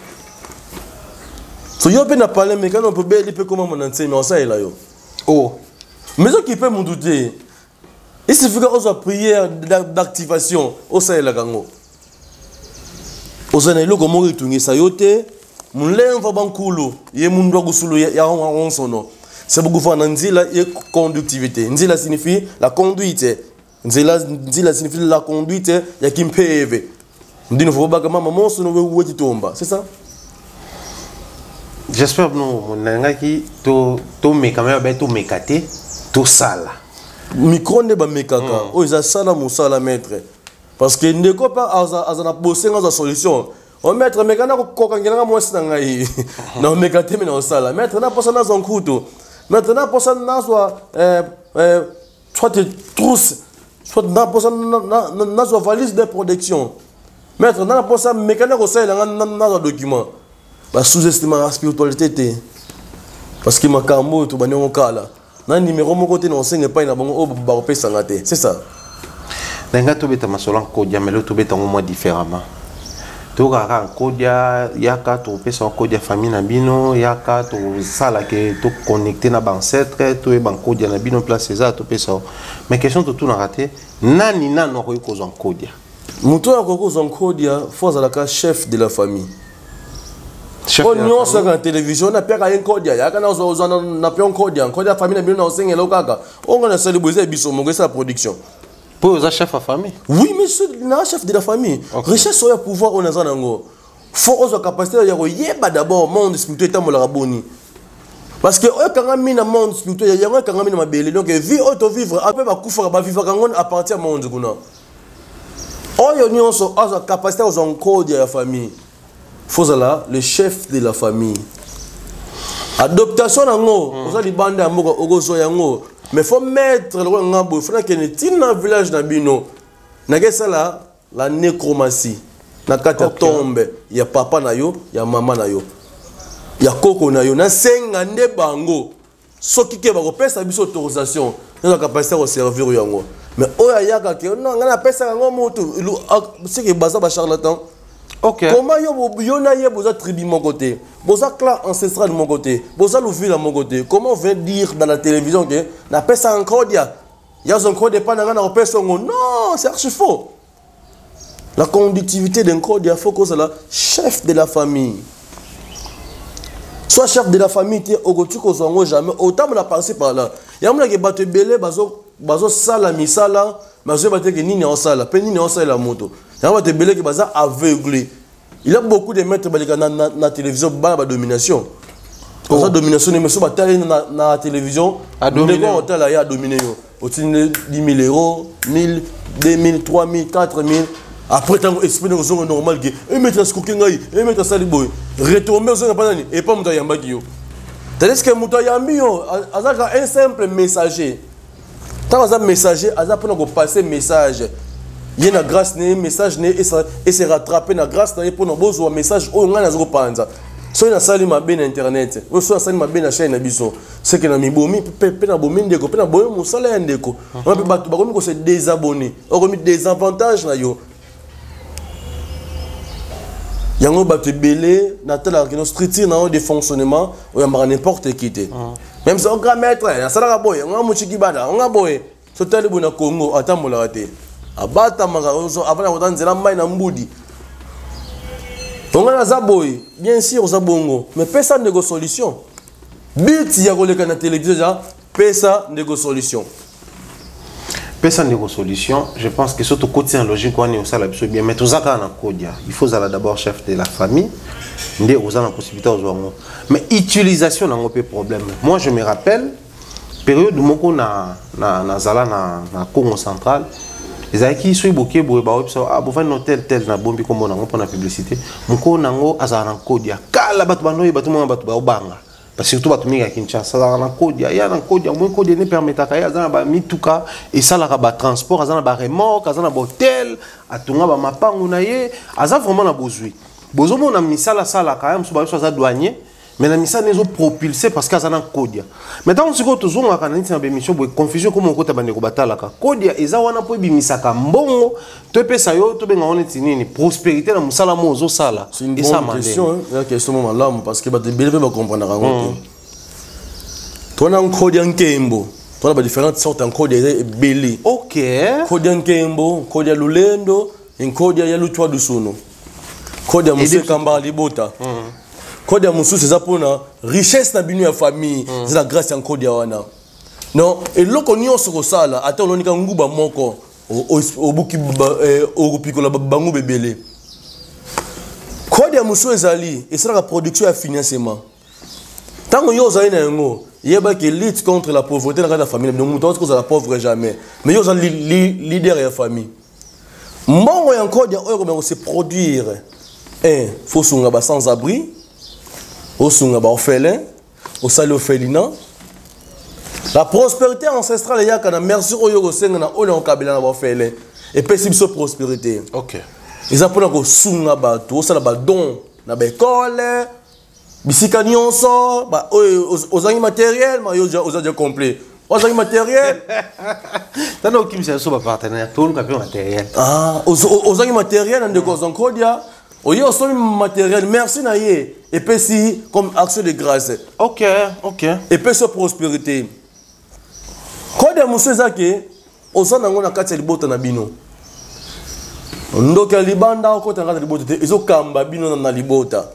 so yo pe na parler mais quand on peut beli pe comment mon ancien mais on ça est là yo oh mais ce qui peut me douter il suffit qu'on soit prière d'activation au sein de la gango. Au sein de la gango, il y a yote, mon lèvre va bankulu, il y a mon doigt gusulu, il y a un sono. C'est beaucoup de nzila et conductivité. Nzila signifie la conduite. Nzila nzila signifie la conduite. Il y a qui me pève. On dit ne faut pas que maman mon sono où tu tombes. C'est ça? J'espère que non. Mon nangaki to to me quand même to me kate to sala. Micro ne ba mekaka o za sala musala maître Parce que ndeko pa azana bossé dans la solution. On mettre mekana ko kangela moi sinanga yi. Na mekate me na sala. Mettre na posa na zonkuto. Mettre na posa na so euh euh soit de trousse, soit na posa na na so valise de protection. Mettre na posa mekana ko sala na na document. Ba sous-estimer la spiritualité té. Parce que makambo to bani on kala. Na numéro mon côté non senge pas na bango o ba pesa ngate. C'est ça. Nenga to beta masolan kodia melo to beta au moins différemment. To kaka kodia yaka to pesa kodia famille na bino yaka to sala ke to connecter na ba ancêtre to e ban kodia na bino place ça to pesa. Mais question to tout na raté nani nano ko ko zon kodia. Muto ya ko zon kodia faut la chef de la famille. Chef on nyonso sur la télévision na peka yen kodia yaka na zo zo na pe on kodia kodia famille na bino na osengela okaka. On ngana célébrer biso mo sa production. Pour aux chef de famille. Oui, mais c'est le chef de la famille. Okay. Richesse sur le pouvoir, on a ça. Il faut avoir la capacité de dire d'abord le monde spirituel est mon boni. Parce que quand on a mis le monde spirituel, il y a quand on a mis ma belle. Donc vie auto vivre, après ma coufre, ma vivre quand on appartient au monde. On a la capacité aux encore de la famille. Faut ça le chef de la famille. Adoptation nango, on a les bandes amour au gozo yango. Mais il faut mettre le ngabo, il faut que ne dans le village nabino. Nage sala la nécromancie. Na kata tombe, il y a papa na yo, il y a maman na yo. Il y a koko na yo, na senga nde bango. Soki ke ba ko pesa biso autorisation, na capacité de servir yango. Mais oya yaka ke non ngana pesa yango moto, c'est que baza ba charlatan. Okay. Comment yo yo na ye boza tribu de mon côté, boza clan ancestral de mon côté, boza l'ouvrir de mon côté. Comment on veut dire dans la télévision que na pesa encore dia, ya son code pas na na pesa ngo. Non, c'est archi faux. La conductivité d'un code il faut que c'est la chef de la famille. Soit chef de la famille ti ogotu ko zongo jamais autant on a passé par là. Ya mona ke bato belé bazo bazo sala misala, bazo bato ke nini en sala, pe nini en sala la moto. Il y a des belés qui sont aveuglés. Il y a beaucoup de maîtres dans la télévision qui ont la domination. Pour la domination, les messieurs dans la télévision, ils ont dominé. Au-dessus de dix mille euros, mille, deux mille, trois mille, quatre mille. Après, tu as un esprit de normal qui est mettre un cooking, et mettre un saliboy. Retourner aux gens et pas monter un bagio. Tandis que Moutayambi, un simple messager. Quand tu as un messager, tu as passer un message. Il y a une grâce, un message, et se rattraper la grâce pour nous besoin un message. Oh, on a zéro panza. Si on a sali ma bien internet, ou si on a sali ma bien chaîne abisso, c'est que na mi bomi, pe na bomi ndeko, pe na bomi musala ndeko. On peut battre, bakomi ko se désabonner. On remet des avantages na yo. Yango battu belé, na telle que nos structures na de fonctionnement, on y a n'importe qui té. Même si on grand maître, na sala boy, on a muchiki bada, on a boy. So telle bona Congo, atambola raté. Abata magazo avant na nzela mai na mbudi. On a zaboy, bien sûr za bongo, mais personne ne solution. But ya koleka na télévision ja, pesa nego solution. Pesa nego solution, je pense que surtout côté en logique on est au sala bien mais tout ça na kodia. Il faut ça d'abord chef de la famille, ndé aux la possibilité aux gens. Mais utilisation n'a pas problème. Moi je me rappelle période où moko na na na zala na na Congo central. Les aïki sont bloqués pour les barreaux. Ah, vous faites un hôtel tel na bombi comme on a pour la publicité. Mon co nango azara kodia. Kala batu banoy batu mo batu ba obanga. Parce que surtout batu minga Kinshasa azara kodia. Ya na kodia. Mon kodia ne permet à kaya azara ba mituka et ça la ba transport azara ba remorque azara ba hôtel atunga ba mapangu na ye azara vraiment na bozui. Bozo mo na misala sala kaya mso ba so azara douanier. Mais la mission n'est pas propulsée parce qu'il y a un code. Maintenant, si vous avez une émission de confusion, comme on a dit, code est un peu de misaka mbongo, tu peux ça yo, tu peux une prospérité dans musala mozo sala. C'est une bonne question, hein, question là parce que les bébés vont comprendre. Tu as un code en Kembo. Tu as différentes sortes de code belé. OK. Code en Kembo, code ya Lulendo, un code ya Luchwa du Sono. Code ya Monsieur Kamba Libota. Code ya musu c'est ça pour na richesse na binu ya famille, c'est la grâce en code ya wana. Non, et loko nyonso ça là, ata onika nguba moko au buki au pikola bangu bebele. Code ya musu ezali, et c'est la production ya financement. Tant que yo zali na ngo, yeba que lutte contre la pauvreté dans la famille, donc muto ko za la pauvre jamais. Mais yo zali leader ya famille. Mbongo ya encore dia oyo ko se produire. Un, faut sunga ba sans abri. Au sunga ba orphelin, au sali orphelinat. La prospérité ancestrale ya kana merci oyo ko senga na oyo kabila na ba orphelin. Et puis c'est une prospérité. OK. Ils apprennent ko sunga ba to sala ba don na ba école. Bisika nyonso ba aux amis matériels ma yo aux amis complet. Aux amis matériels. T'as non qui me sert sur ma partenaire tout le capion matériel. Ah, aux amis matériels en de cause encore dia. Oye aussi matériel merci na ye. Et puis si comme action de grâce. OK, OK. Et puis sur prospérité. Quand des monsieur zake aux ana ngona kati libota na bino. Ndoka libanda ko tanga libota te ezo kamba bino na libota.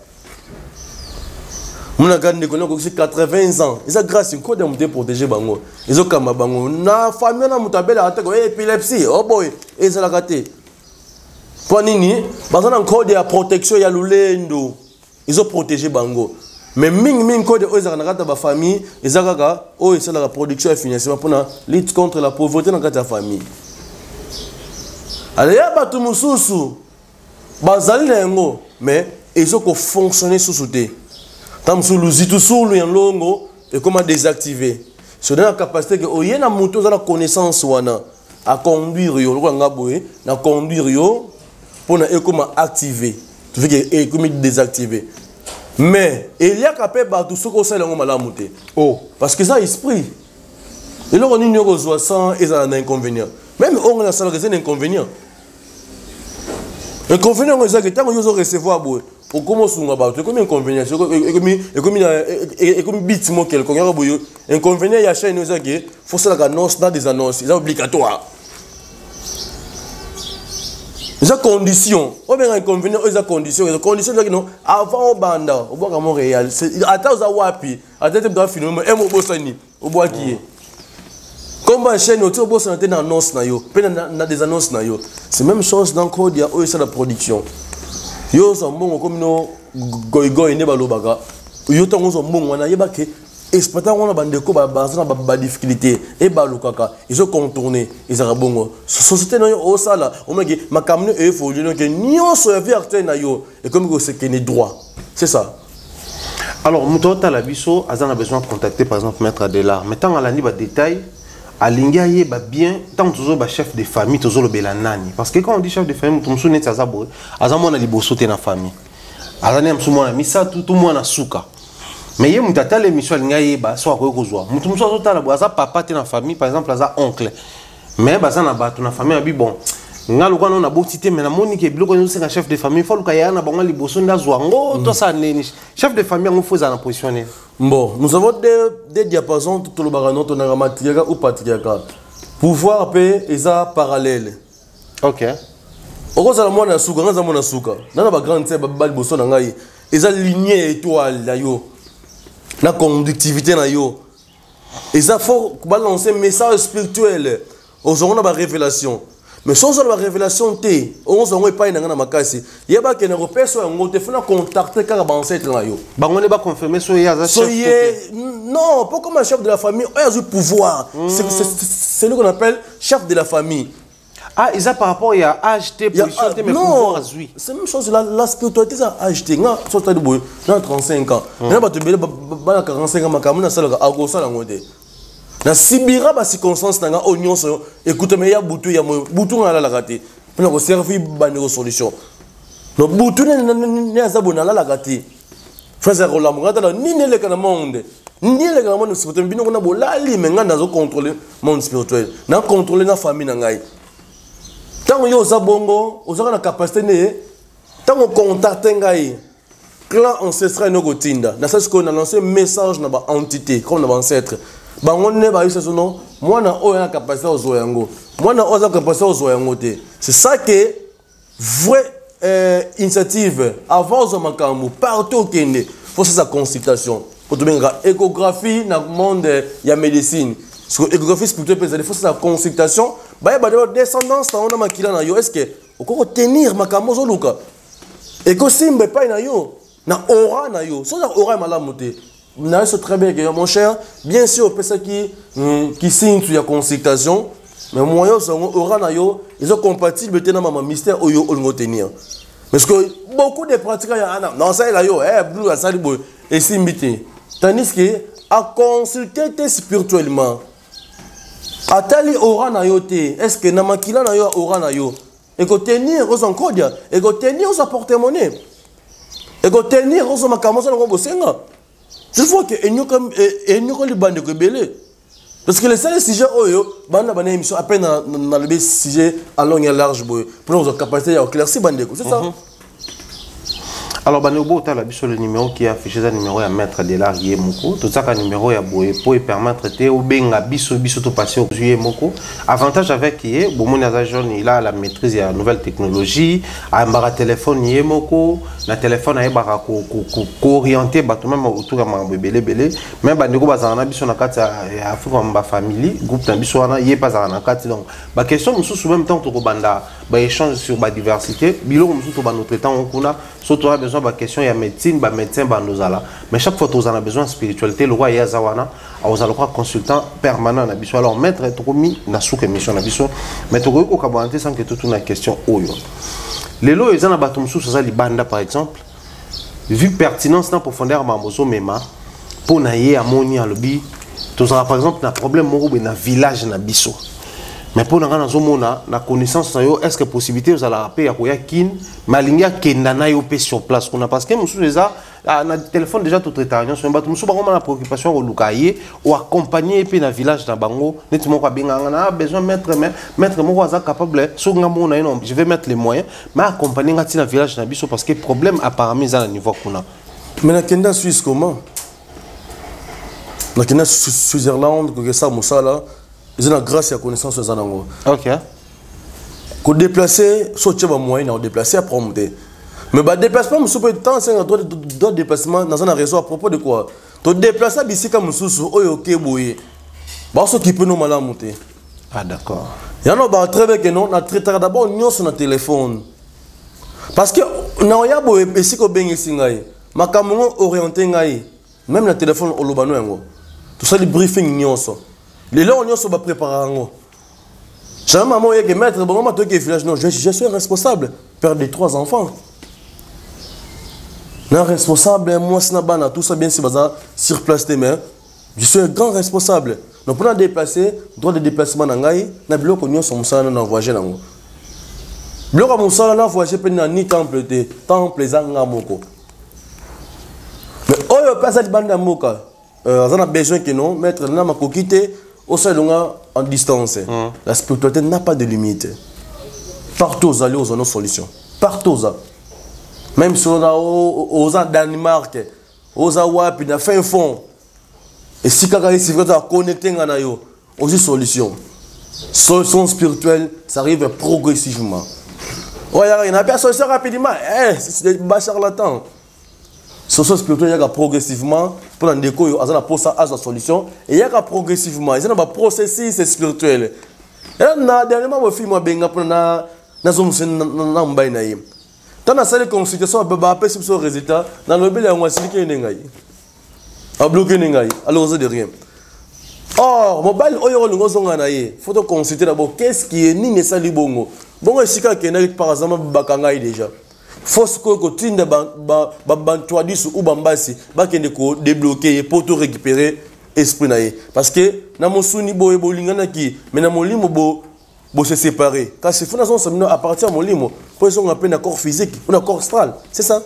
Mon agane ko quatre-vingts ans. Ils ont grâce une code de protéger bango. Ils ont kamba bango na famille na mutabela ata ko épilepsie. Oh boy, et ça la gâté. Kwa nini? Bazana code ya protection ya lulendo. Ils ont protégé bango. Mais ming ming code o ezaka na kata ba famille, ezaka ka o esala la production et financement pour na lutte contre la pauvreté na kata famille. Alors ya batu mususu bazali na ngo, mais ils ont ko fonctionner sous souté. Tam sous l'ouzitu sous le longo et comment désactiver. C'est dans la capacité que o yena muto za la connaissance wana à conduire yo ko ngaboye na conduire yo pour na e comment activer. Tu veux que e comment désactiver. Mais il y a capé batou ce ko sala ngo malamu te. Oh, parce que ça esprit. Et là on ignore soixante et ça un inconvénient. Même on a ça un inconvénient. Inconvénient c'est que tant que yo recevoir boy pour comment sunga batou comme inconvénient c'est comme et comme et comme bit mo quelqu'un ya boyo inconvénient ya chaîne ça que faut ça la annonce dans des annonces c'est obligatoire. Les conditions, ou bien inconvénient, les conditions, les conditions que non, avant au banda, au bois à Montréal, attends aux awapi, attends tu dois finir, mais au bossani, au bois qui est. Comme la chaîne, au boss on dans annonce na yo, peine dans des annonces na yo. C'est même chose dans code il y a aussi la production. Yo sont bon comme no goy goy ne balobaga. Yo tango sont bon wana yeba ke exploitant on a bandeko ba bazana ba difficulté et ba lukaka ils ont contourné ils ont bongo société na yo o sala o maki makamne e faut dire que nyonso ya vérité na yo et comme que c'est que les droits c'est ça. Alors mutota la biso azana besoin de contacter par exemple maître Adela mais tant à la ni ba détail alinga ye ba bien tant toujours ba chef de famille toujours le belanani parce que quand on dit chef de famille tout msou net azabo azamo na liboso te na famille azana msou mona misa tout tout mona suka. Mais il y a des émissions qui sont très importantes. Il y a des papa dans la famille, par exemple, des oncles. Mais il y a des famille qui bon. Il y a des mais il y a chef de famille, il faut que y ait un chef de famille, il faut que position. Bon, nous avons des, des diapasons, tout le barano, on a matriarcat ou patriarcat. Pouvoir paix, ils sont parallèles. Ok. Au ça moi na suka, na moi na suka. Na ba grande tête ba bosso na ngai. Ils ont lignée étoile là yo. La conductivité na yo. Et ça faut balancer un message spirituel. Aujourd'hui on a une révélation. Mais sans la révélation té, on se rend pas na makasi. Yeba ke na repeso ngo te fona contacter ka ba ancêtre na yo. Ba ngone ba confirmer so ya za chef. Non, pas comme un chef de la famille, il a du pouvoir. Mm. C'est ce qu'on appelle chef de la famille. Ah, ils ont par rapport à acheter position mais pouvoir oui. C'est la même chose la, la spiritualité ça acheter nga so ta de boy dans trente-cinq ans. Na ba te bele ba quarante-cinq ans makamuna sala ka agosa la ngote. Na sibira ba circonstance nga oignon so écoute mais ya butu ya butu ngala la raté. Pour ko servir ba ne solution. No butu ne ne azabona la la raté. Frère Roland ngata ni ne le kana monde. Ni le kana monde spirituel bino ko na bolali mais nga nazo contrôler monde spirituel. Na contrôler na famille na ngai. Tant que vous avez bongo, vous avez la capacité de tant que contacter ngai clan ancestral no gotinda. Na ça ce qu'on a lancé un message na ba entité comme na ba ancêtre. Ba ngone ba isa sono moi na o ya capacité ozo yango. Moi na o za capacité ozo yango te. C'est ça que vraie euh, initiative avant zo makambo partout kende. Faut sa consultation. Pour te benga échographie na monde ya médecine. Parce que l'échographie spirituelle, il faut sa consultation. Bah, il y a des descendance, on a makila na yo. Est-ce que on peut tenir makamo zo luka? Et que si mbe pas na yo, na aura na yo. So na aura malamuté. Na c'est très bien que mon cher, bien sûr, personne qui qui signe sur la consultation, mais moyen aura na yo ils sont compatibles tena mama mystère oyo olingo tenir parce que beaucoup de pratiquants ya non ça là yo eh blue ça li boy et simbité tandis que à consulter spirituellement atali aura na yo te est-ce que na makila na yo aura na yo et ko tenir aux encodia et ko tenir aux porte-monnaie et ko tenir aux makamosa ngo bosenga il faut que enyo comme enyo ko li bande ko belé. Parce que les seuls sujets, banda bana émission à peine dans le sujet à long et large pour nous avoir capacité à éclaircir bande c'est ça. Alors bana obo ta la biso le numéro qui est affiché ça numéro à mettre de là yé moko tout ça ka numéro ya boye pour permettre te au benga biso biso to passer au yé moko avantage avec yé bon mon asa jeune il a la maîtrise ya nouvelle technologie a un téléphone yé moko na téléphone a ba ko ko orienter ba tout même autour ya ma belé belé même ba ndeko bazana biso na kati ya Afrique ba famille groupe na biso wana yé pas na kati donc ba question mususu même temps to ko banda ba échange sur ba diversité bilo mususu to ba notre temps on kuna surtout a besoin de question il y a médecine bah médecin bah nous allons mais chaque fois que vous en avez besoin de spiritualité le roi Yazawana vous allez croire consultant permanent na biso alors maître to mi na sous émission na biso mais to ko kabante sans que toute une question oyo les lots ils en abatum sous ça li banda par exemple vu pertinence dans profondeur mambozo mema pour na yé amoni à lobby to par exemple na problème moko na village na biso. Mais pour nous, la connaissance, est-ce que possibilité vous allez rappeler à quoi kin malinga kendana yo pe sur place qu'on a parce que nous sommes déjà na téléphone déjà tout traitant nous sommes nous sommes vraiment la préoccupation au lukaye ou accompagner pe na village na bango netimo kwa benga na besoin mettre mettre mo waza capable so ngamo na non je vais mettre les moyens mais accompagner ngati na village na biso parce que problème apparemment à niveau kuna. Mais na kenda Suisse comment na kenda Switzerland que ça musala ils ont grâce à la connaissance de Zanango. Ok. Qu'on déplacer, soit tu as moyen de déplacer à promonter. Mais le déplacement, je peux temps, c'est un droit de déplacement dans un réseau à propos de quoi. Tu déplaces ici comme sous ok boye. Bah ce qui peut nous mal monter. Ah d'accord. Il y en a très bien que non, on traite d'abord nous sur notre téléphone. Parce que na ya boye ici ko bengi singai. Makamongo orienté ngai. Même le téléphone au lobano yango. Tout ça le briefing nyonso. Les gens ont sont préparés. J'ai maman qui maître, bon maman qui village non, je, je suis responsable, père de trois enfants. Non responsable, moi c'est na tout ça bien si baza sur place des mains. Je suis un grand responsable. Donc pour nous déplacer, droit de déplacement nangai, na bloc on sont ça na voyager nango. Bloc on ça na voyager pe na ni temple te, temple zanga moko. Mais oyo pesa di banda moka. Euh, on a besoin que non, mettre na makokite au sein en distance. Mm. La spiritualité n'a pas de limite. Partout aux allées, aux autres solutions. Partout aux même si on a aux Danemark, aux Awap, il a fait un fond. Et si quelqu'un est connecté à nayo, aussi solution. Solution spirituelle, ça arrive progressivement. Oh, il y a personne solution rapidement. Eh, c'est des charlatans. Solution spirituelle, il y a progressivement pour la déco, il y a pour ça à la solution et il y a progressivement, il y a un processus spirituel. Et là, dernièrement, je film benga pour na na zoom sen na mbay na yim. Tant na salle consultation, ba après ce résultat, dans le bel on va expliquer ngai. A bloquer ngai, alors on de rien. Or, mobile oyo ngo zonga na ye, faut consulter d'abord qu'est-ce qui est ni ne sali bongo. Bongo sika kena par exemple bakanga déjà. Force que que tu ne ba ba ba toi dis ou bambasi ba kende ko débloquer pour tout récupérer esprit naïe parce que na mosuni boye bolingana ki mais na molimo bo bo se séparer car c'est fondation ça à partir de molimo pour son appel d'accord physique ou d'accord astral c'est ça.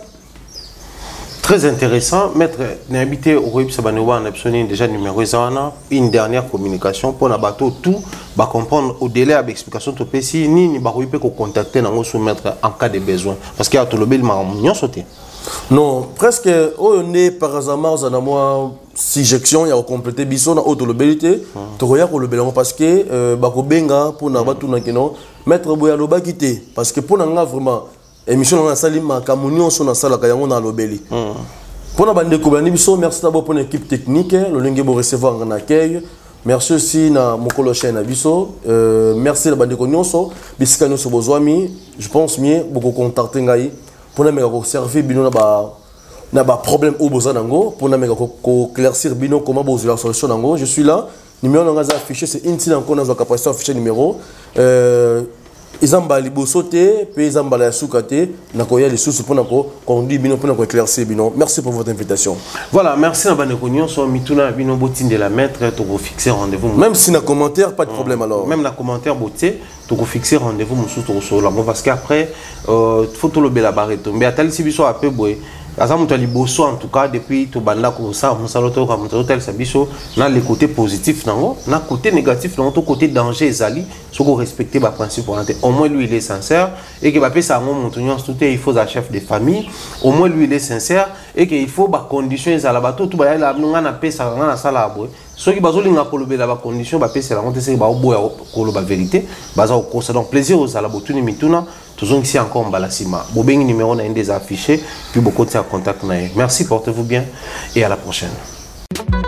Très intéressant, maître n'habité au Rwib Sabanewa en absolu déjà numéro un, une dernière communication pour na bateau tout va comprendre au délai avec explication de P C ni ni ba peut contacter na sous maître en cas de besoin parce qu'il y a tout le bel marmignon sauté. Non, presque on est par hasard on a moi suggestion il y a compléter biso na auto lobalité to roya ko lobelamo parce que ba ko benga pour na batu na kino maître boya loba quitter parce que pour na vraiment émission na salima kamunyo so na sala ka yango na lobeli pour na bande ko bani biso merci d'abord pour l'équipe technique le lingue bo recevoir en accueil merci aussi na mokolo chaîne biso merci la bande ko nyonso bisika nyonso bozwami je pense mieux beaucoup contacter ngai pour na me ko servir bino na ba na ba problème au besoin nango pour na me ko éclaircir bino comment bozo la solution nango je suis là numéro on a affiché c'est une tina encore dans capacité afficher numéro euh ils ont bali bosoté puis ils ont bali soukate na koya les sous pour na ko conduit bino pour na ko éclaircir bino. Merci pour votre invitation. Voilà, merci na bande konyon so mituna bino botine de la maître to fixer rendez-vous. Même si na commentaire pas de problème alors. Même na commentaire boté to fixer rendez-vous musu to so la parce qu'après euh faut tout le bela barreto mais atali si biso a peu boy. Asa mutu liboso en tout cas depuis to banda ko ça musalo to ka mutu tel sabiso na le côté positif nango na côté négatif nango to côté danger ezali soko respecter ba principe au moins lui il est sincère et que ba pesa ngo mutu nyons tout il faut un chef de famille au moins lui il est sincère et que il faut ba conditions ezala bato tout ba la nga na pesa nga na sala boy soki bazolinga kolobela ba condition ba pesa la honte c'est ba oboya koloba vérité baza ko ça donc plaisir aux ala botuni mituna toujours ici encore Mbalasima. Bobeng numéro n'a des affichés, puis beaucoup de contact. Merci, portez-vous bien et à la prochaine.